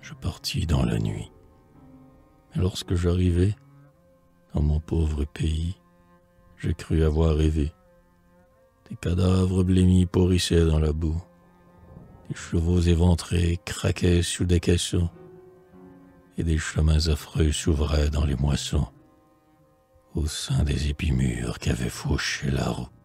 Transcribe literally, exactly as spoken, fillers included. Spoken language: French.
je partis dans la nuit. Et lorsque j'arrivai dans mon pauvre pays, j'ai cru avoir rêvé. Des cadavres blêmis pourrissaient dans la boue. Des chevaux éventrés craquaient sous des caissons. Et des chemins affreux s'ouvraient dans les moissons, au sein des épis mûrs qu'avait fauchés la roue.